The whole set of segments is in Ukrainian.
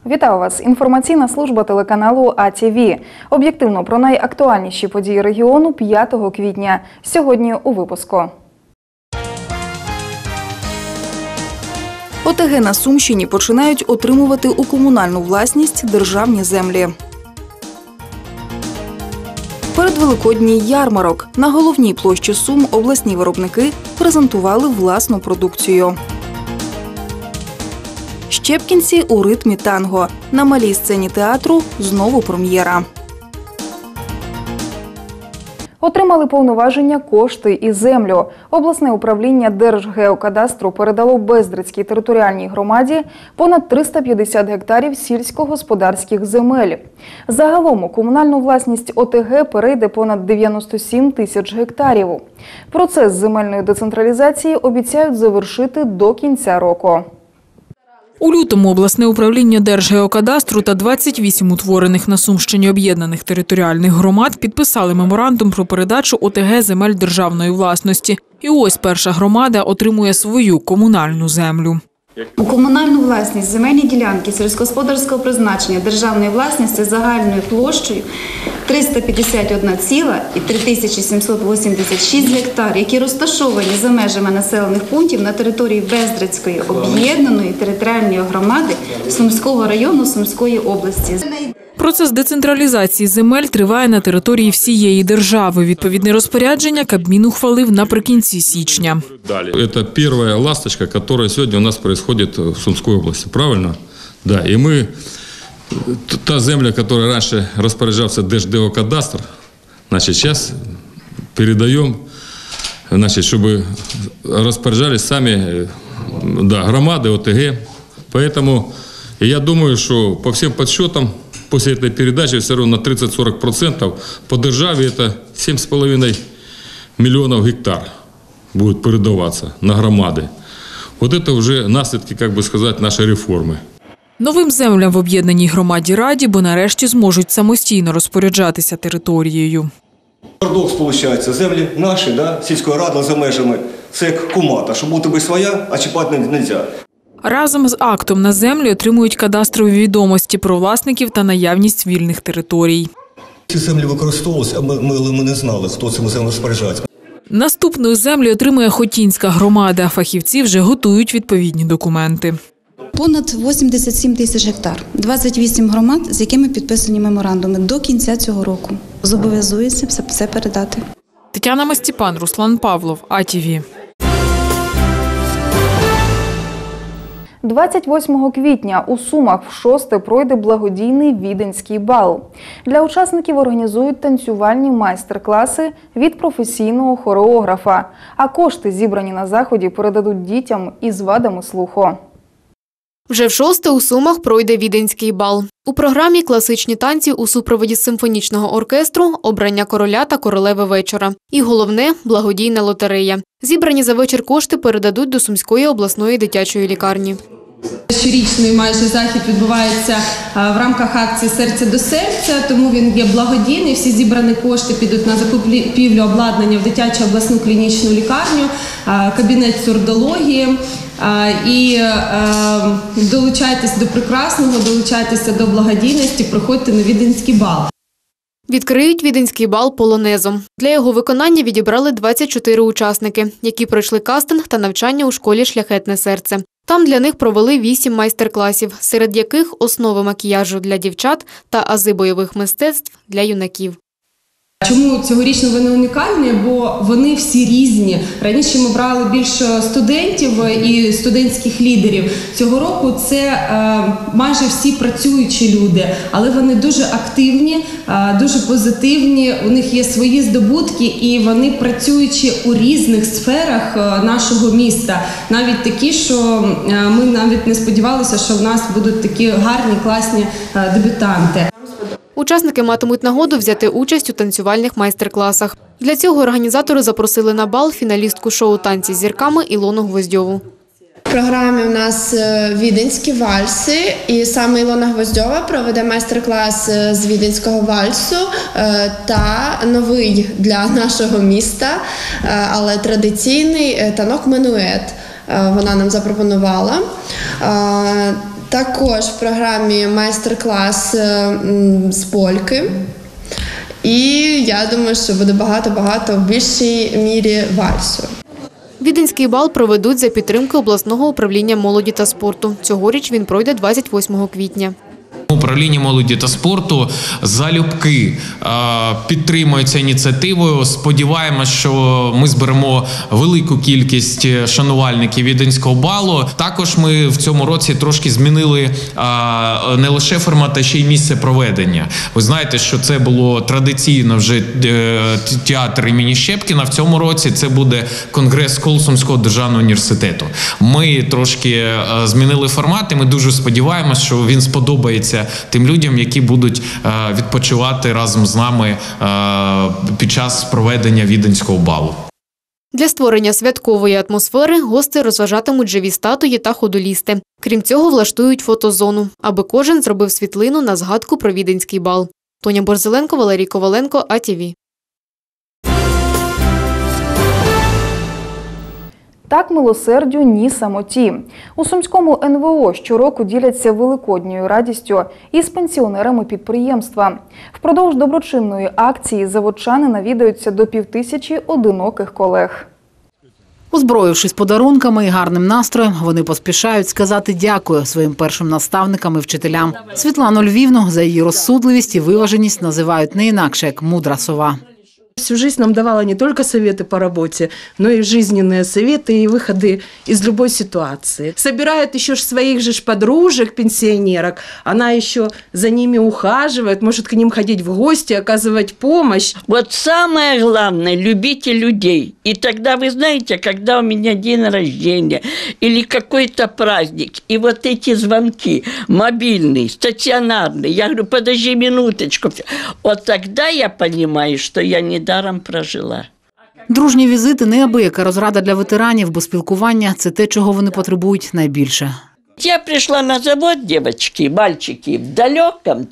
Вітаю вас! Інформаційна служба телеканалу АТВ. Об'єктивно про найактуальніші події регіону 5 квітня. Сьогодні у випуску. ОТГ на Сумщині починають отримувати у комунальну власність державні землі. Передвеликодній ярмарок. На головній площі Сум обласні виробники презентували власну продукцію. Щепкінці у ритмі танго. На малій сцені театру знову прем'єра. Отримали повноваження, кошти і землю. Обласне управління Держгеокадастру передало Бездрицькій територіальній громаді понад 350 гектарів сільськогосподарських земель. Загалом у комунальну власність ОТГ перейде понад 97 тисяч гектарів. Процес земельної децентралізації обіцяють завершити до кінця року. У лютому обласне управління Держгеокадастру та 28 утворених на Сумщині об'єднаних територіальних громад підписали меморандум про передачу ОТГ земель державної власності. І ось перша громада отримує свою комунальну землю. У комунальну власність земельні ділянки сільськогосподарського призначення державної власності загальною площею 351,3786 гектар, які розташовані за межами населених пунктів на території Бездрицької об'єднаної територіальної громади Сумського району Сумської області. Процес децентралізації земель триває на території всієї держави. Відповідне розпорядження Кабмін ухвалив наприкінці січня. Це перша ласточка, яка сьогодні у нас відбувається в Сумській області, правильно? Да, і ми, та земля, яка раніше розпоряджався Держгеокадастр, зараз передаємо, щоб розпоряджались самі громади, ОТГ. Поэтому я думаю, що по всім підсчетам, после этой передачи все равно на 30-40% по державе это 7,5 миллионов гектар будет передаваться на громады. Вот это уже наслідки, как бы сказать, нашей реформи. Новим землям в об'єднаній громаді раді, бо нарешті зможуть самостійно розпоряджатися територією. Парадокс виходить, землі наші, сільської ради за межами, це як кумата, щоб у тебе своя, а чіпати не можна. Разом з актом на землі отримують кадастрові відомості про власників та наявність вільних територій. Ці землі використовувалися, а ми не знали, хто цими землями розпоряджається. Наступною землю отримує Хотінська громада. Фахівці вже готують відповідні документи. Понад 87 тисяч гектар, 28 громад, з якими підписані меморандуми до кінця цього року. Зобов'язуються все передати. Тетяна Мастіпан, Руслан Павлов, АТВ. 28 квітня у Сумах вшосте пройде благодійний віденський бал. Для учасників організують танцювальні майстер-класи від професійного хореографа. А кошти, зібрані на заході, передадуть дітям із вадами слуху. Вже вшосте у Сумах пройде віденський бал. У програмі класичні танці у супроводі симфонічного оркестру, обрання короля та королеви вечора. І головне – благодійна лотерея. Зібрані за вечір кошти передадуть до Сумської обласної дитячої лікарні. Щорічний майже захід відбувається в рамках акції «Серце до серця», тому він є благодійний. Всі зібрані кошти підуть на закупівлю обладнання в дитячу обласну клінічну лікарню, кабінет сурдології. І долучайтесь до прекрасного, долучайтеся до благодійності, приходьте на віденський бал. Відкриють віденський бал полонезом. Для його виконання відібрали 24 учасники, які пройшли кастинг та навчання у школі «Шляхетне серце». Там для них провели 8 майстер-класів, серед яких основи макіяжу для дівчат та ази бойових мистецтв для юнаків. Чому цьогорічно вони унікальні? Бо вони всі різні. Раніше ми брали більше студентів і студентських лідерів. Цього року це майже всі працюючі люди, але вони дуже активні, дуже позитивні, у них є свої здобутки і вони працюючи у різних сферах нашого міста. Навіть такі, що ми навіть не сподівалися, що в нас будуть такі гарні, класні дебютанти. Учасники матимуть нагоду взяти участь у танцювальних майстер-класах. Для цього організатори запросили на бал фіналістку шоу «Танці з зірками» Ілону Гвоздьову. В програмі у нас віденські вальси, і саме Ілона Гвоздьова проведе майстер-клас з віденського вальсу та новий для нашого міста, але традиційний танок-менует. Вона нам запропонувала. Також в програмі майстер-клас з польки. І я думаю, що буде багато-багато в більшій мірі вальсу. Віденський бал проведуть за підтримки обласного управління молоді та спорту. Цьогоріч він пройде 28 квітня. Управління молоді та спорту залюбки підтримується ініціативою. Сподіваємось, що ми зберемо велику кількість шанувальників Віденського балу. Також ми в цьому році трошки змінили не лише формат, а ще й місце проведення. Ви знаєте, що це було традиційно вже театр імені Щепкіна. В цьому році це буде конгрес-хол Сумського державного університету. Ми трошки змінили формат, і ми дуже сподіваємось, що він сподобається тим людям, які будуть відпочивати разом з нами під час проведення Віденського балу. Для створення святкової атмосфери гості розважатимуть живі статуї та ходолісти. Крім цього, влаштують фотозону, аби кожен зробив світлину на згадку про Віденський бал. Тоня Борзеленко, Валерій Коваленко, АТВ. Так милосердю, ні самоті. У Сумському НВО щороку діляться великодньою радістю із пенсіонерами підприємства. Впродовж доброчинної акції заводчани навідаються до 5000 одиноких колег. Озброївшись подарунками і гарним настроєм, вони поспішають сказати дякую своїм першим наставникам і вчителям. Світлану Львівну за її розсудливість і виваженість називають не інакше, як мудра сова. Всю жизнь нам давала не только советы по работе, но и жизненные советы и выходы из любой ситуации. Собирает еще своих же подружек, пенсионерок, она еще за ними ухаживает, может к ним ходить в гости, оказывать помощь. Вот самое главное – любите людей. И тогда, вы знаете, когда у меня день рождения или какой-то праздник, и вот эти звонки, мобильный, стационарный, я говорю, подожди минуточку, вот тогда я понимаю, что я не даром прожила. Дружні візити – неабияка розрада для ветеранів, бо спілкування – це те, чого вони потребують найбільше. Я пришла на завод, девочки, мальчики, в далеком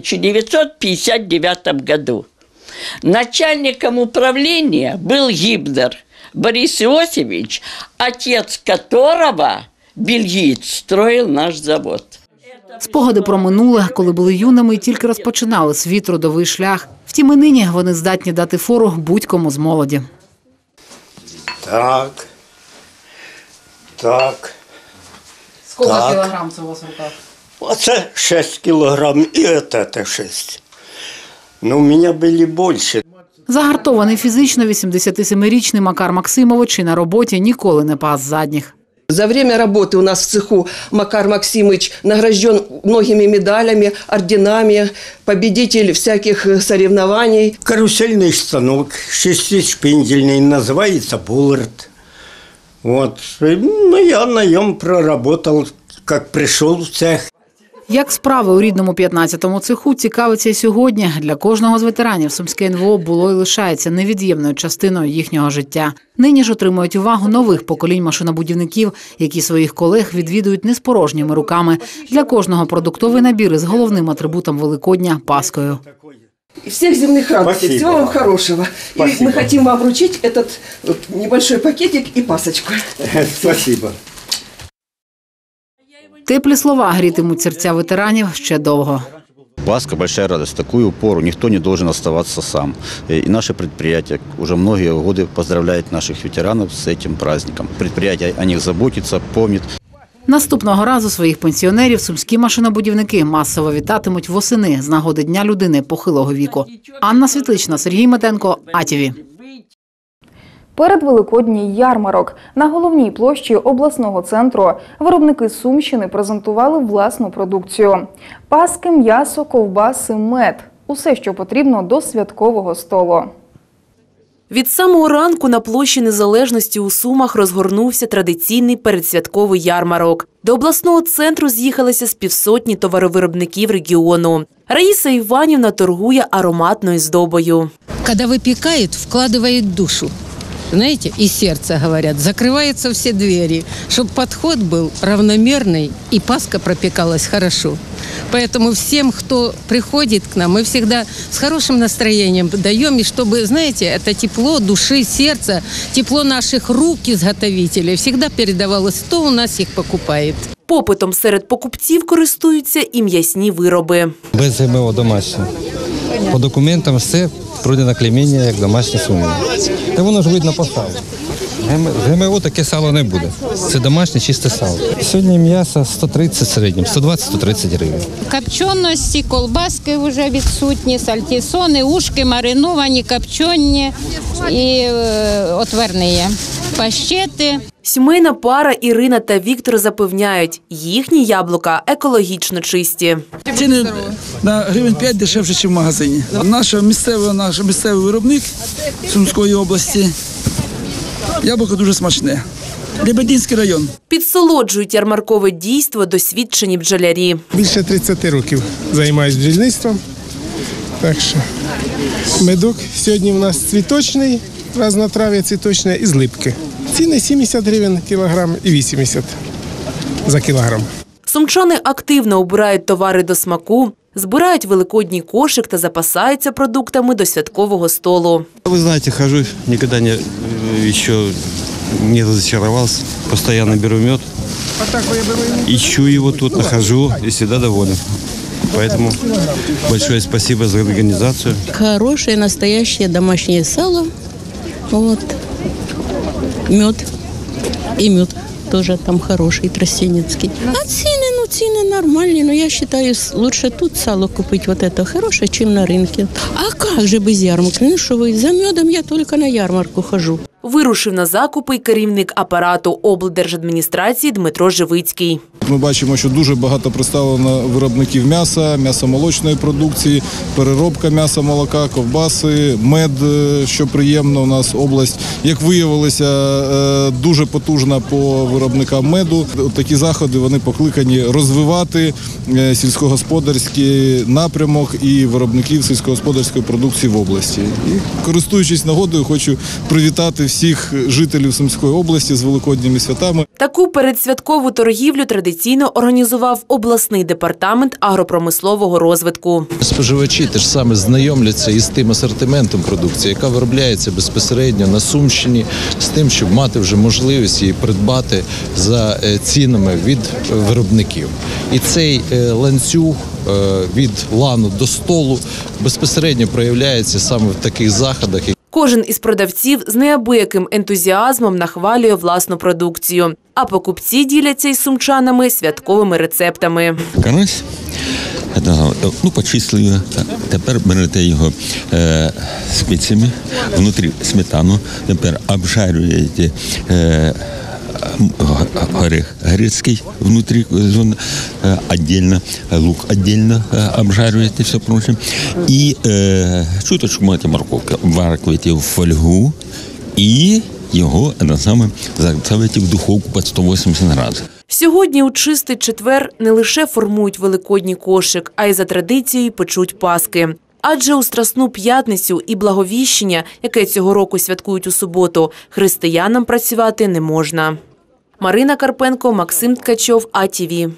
1959 году. Начальником управления был Гибнер Борис Иосифович, отец которого, бельгиец, строил наш завод. Спогади про минуле, коли були юними і тільки розпочинали свій трудовий шлях. Втім, і нині вони здатні дати фору будь-кому з молоді. Так. Скільки кілограм це у вас в руках? Оце 6 кілограм і це 6. Ну, у мене були більше. Загартований фізично 87-річний Макар Максимович і на роботі ніколи не пас задніх. За время работы у нас в цеху Макар Максимович награжден многими медалями, орденами, победитель всяких соревнований. Карусельный станок, шестиспиндельный, называется Буллард. Вот. Ну, я на нем проработал, как пришел в цех. Як справи у рідному 15-му цеху цікавиться і сьогодні. Для кожного з ветеранів Сумське НВО було і лишається невід'ємною частиною їхнього життя. Нині ж отримують увагу нових поколінь машинобудівників, які своїх колег відвідують не з порожніми руками. Для кожного продуктовий набір із головним атрибутом Великодня – Паскою. Всех земных радостей, всего вам хорошего. Спасибо. И мы хотим вам вручить этот небольшой пакетик и пасочку. Спасибо. Теплі слова грітимуть серця ветеранів ще довго. Пасха – большая радость. В такую пору никто не должен оставаться сам. И наше предприятие уже многие годы поздравляет наших ветеранов с этим праздником. Предприятие о них заботится, помнит. Наступного разу своїх пенсіонерів сумські машинобудівники масово вітатимуть восени з нагоди Дня людини похилого віку. Анна Світлична, Сергій Метенко, АТВ. Передвеликодній ярмарок. На головній площі обласного центру виробники Сумщини презентували власну продукцію. Паски, м'ясо, ковбаси, мед. Усе, що потрібно до святкового столу. Від самого ранку на площі Незалежності у Сумах розгорнувся традиційний передсвятковий ярмарок. До обласного центру з'їхалися з півсотні товаровиробників регіону. Раїса Іванівна торгує ароматною здобою. Коли випікають, вкладають душу. Знаете, и сердце, говорят, закрываются все двери, чтобы подход был равномерный и Пасха пропекалась хорошо. Поэтому всем, кто приходит к нам, мы всегда с хорошим настроением даем, и чтобы, знаете, это тепло души, сердца, тепло наших рук изготовителей всегда передавалось, кто у нас их покупает. Попитом серед покупців користуються і м'ясні вироби. Без ГМО домашнє. По документам все пройдено клейміння як домашні свині. Та воно ж видно по салу. ГМО таке сало не буде. Це домашнє чисте сало. Сьогодні м'ясо 130 в середньому, 120-130 гривень. Копченості, колбаски вже відсутні, сальтісони, ушки мариновані, копчені і отварні, паштети. Сімейна пара Ірина та Віктор запевняють, їхні яблука екологічно чисті. Ціни на гривень 5 дешевше, ніж в магазині. Наш місцевий виробник Сумської області. Яблуко дуже смачне. Лебединський район. Підсолоджують ярмаркове дійство досвідчені бджолярі. Більше 30 років займаюся бджільництвом. Так що медок сьогодні у нас цвіточний, разнотрав'я цвіточне і з липки. Ціни 70 гривень кілограм і 80 за кілограм. Сумчани активно обирають товари до смаку, збирають великодній кошик та запасаються продуктами до святкового столу. Вы знаете, хожу, никогда еще не разочаровался. Постоянно беру мед, ищу его тут, нахожу и всегда доволен. Поэтому большое спасибо за организацию. Хорошее, настоящее домашнее сало, мед и мед тоже там хороший, тростянецкий. А цены нормальные, но я считаю, лучше тут сало купить вот это хорошее, чем на рынке. А как же без ярмарки? Ну что вы, за медом я только на ярмарку хожу. Вирушив на закупи й керівник апарату облдержадміністрації Дмитро Живицький. Ми бачимо, що дуже багато представлено виробників м'яса, м'ясомолочної продукції, переробка м'яса, молока, ковбаси, мед, що приємно. У нас область, як виявилося, дуже потужна по виробникам меду. Такі заходи вони покликані розвивати сільськогосподарський напрямок і виробників сільськогосподарської продукції в області. І, користуючись нагодою, хочу привітати всіх жителів Сумської області з великодніми святами. Таку передсвяткову торгівлю традиційно організував обласний департамент агропромислового розвитку. Споживачі теж саме знайомляться із тим асортиментом продукції, яка виробляється безпосередньо на Сумщині, з тим, щоб мати вже можливість її придбати за цінами від виробників. І цей ланцюг від лану до столу безпосередньо проявляється саме в таких заходах. Кожен із продавців з неабияким ентузіазмом нахвалює власну продукцію, а покупці діляться із сумчанами святковими рецептами. Карась, почистили, тепер берете його специями, внутрі сметану, тепер обжарюєте орех грецкий внутри, отдельно, лук отдельно обжариваете, все прочее. И чуточку можете морковки обваркиваете в фольгу и його ставите в духовку під 180 градусів. Сьогодні у чистий четвер не лише формують великодній кошик, а й за традицією печуть паски. Адже у Страсну п'ятницю і Благовіщення, яке цього року святкують у суботу, християнам працювати не можна. Марина Карпенко, Максим Ткачов, АТВ.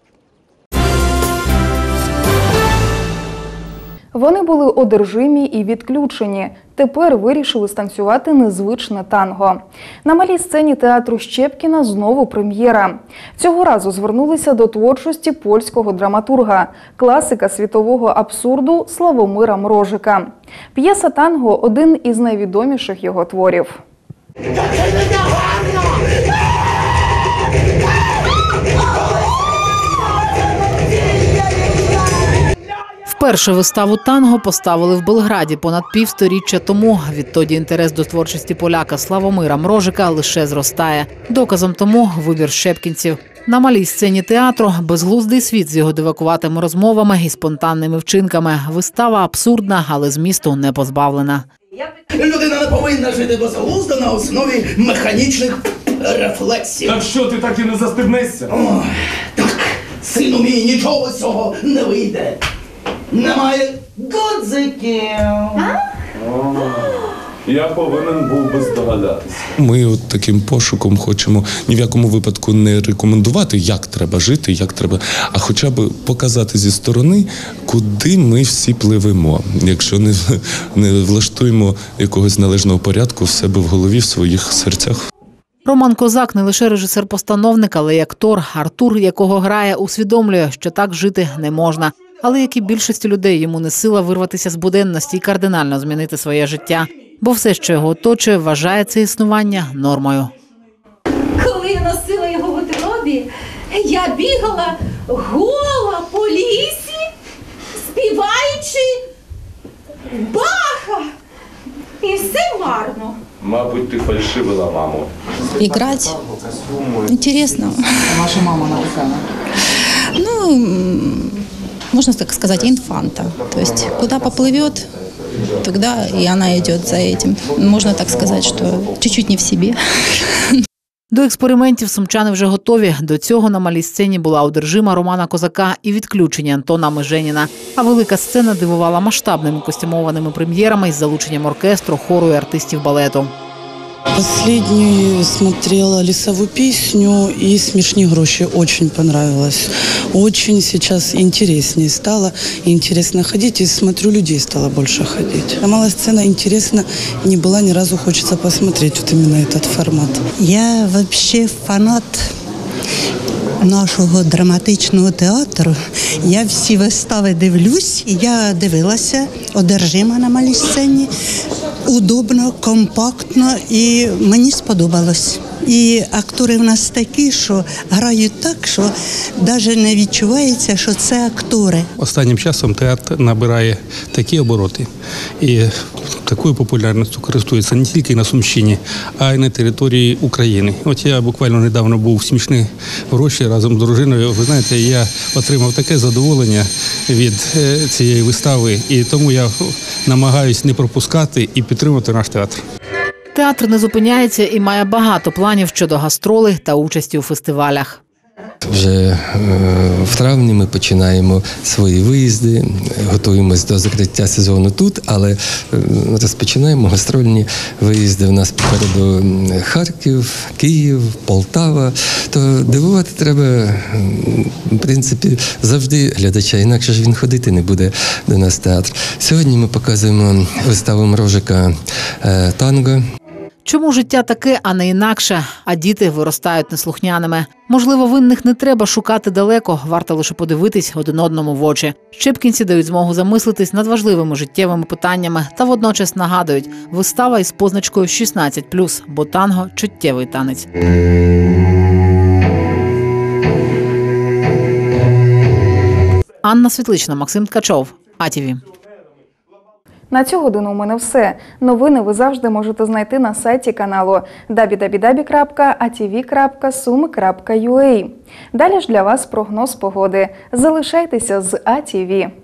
Вони були одержимі і відключені. Тепер вирішили станцювати незвичне танго. На малій сцені театру Щепкіна знову прем'єра. Цього разу звернулися до творчості польського драматурга, класика світового абсурду Славомира Мрожика. П'єса «Танго» – один із найвідоміших його творів. Вперше виставу «Танго» поставили в Белграді понад півсторіччя тому. Відтоді інтерес до творчості поляка Славомира Мрожика лише зростає. Доказом тому вибір щепкінців. На малій сцені театру безглуздий світ з його дивакуватими розмовами і спонтанними вчинками. Вистава абсурдна, але змісту не позбавлена. Людина не повинна жити безглуздо на основі механічних рефлексів. Так що, ти так і не застебнешся? Так, сину мій, нічого з цього не вийде. Немає гудзиків. Я повинен був би здогадатися. Ми от таким пошуком хочемо ні в якому випадку не рекомендувати, як треба жити, а хоча б показати зі сторони, куди ми всі пливемо, якщо не влаштуємо якогось належного порядку в себе в голові, в своїх серцях. Роман Козак не лише режисер-постановник, але й актор. Артур, якого грає, усвідомлює, що так жити не можна. Але, як і більшості людей, йому не сила вирватися з буденності і кардинально змінити своє життя. Бо все, що його оточує, вважає це існування нормою. Коли я носила його в утробі, я бігала гола по лісі, співаючи Баха. І все марно. Мабуть, ти фальшивила маму. Играть интересно. Ваша мама написала? Ну, можно так сказать, инфанта. То есть, куда поплывет, тогда и она идет за этим. Можно так сказать, что чуть-чуть не в себе. До експериментів сумчани вже готові. До цього на малій сцені була одержима Романа Козака і відключення Антона Меженіна. А велика сцена дивувала масштабними костюмованими прем'єрами із залученням оркестру, хору і артистів балету. Последнюю смотрела «Лесовую песню» и «Смешные гроши». Очень понравилось. Очень сейчас интереснее стало. Интересно ходить. И смотрю, людей стало больше ходить. Малая сцена интересна не была, ни разу хочется посмотреть вот именно этот формат. Я вообще фанат нашого драматичного театру. Я всі вистави дивлюсь, я дивилася «Одержима» на малій сцені. Удобно, компактно і мені сподобалось. І актори в нас такі, що грають так, що навіть не відчувається, що це актори. Останнім часом театр набирає такі обороти і такою популярністю користується не тільки на Сумщині, а й на території України. От я буквально недавно був в «Смішні гроші» разом з дружиною. Ви знаєте, я отримав таке задоволення від цієї вистави, і тому я намагаюсь не пропускати і підтримувати наш театр. Театр не зупиняється і має багато планів щодо гастролей та участі у фестивалях. Вже в травні ми починаємо свої виїзди, готуємось до закриття сезону тут, але розпочинаємо гастрольні виїзди. У нас попереду Харків, Київ, Полтава. То дивувати треба, в принципі, завжди глядача, інакше ж він ходити не буде до нас в театр. Сьогодні ми показуємо виставу Мрожика «Танго». Чому життя таке, а не інакше, а діти виростають неслухняними? Можливо, винних не треба шукати далеко, варто лише подивитись один одному в очі. Щепкінці дають змогу замислитись над важливими життєвими питаннями та водночас нагадують – вистава із позначкою 16+, бо танго – чуттєвий танець. Анна Світлична, Максим Ткачов, АТВ. На цю годину у мене все. Новини ви завжди можете знайти на сайті каналу www.atv.sumi.ua. Далі ж для вас прогноз погоди. Залишайтеся з АТВ.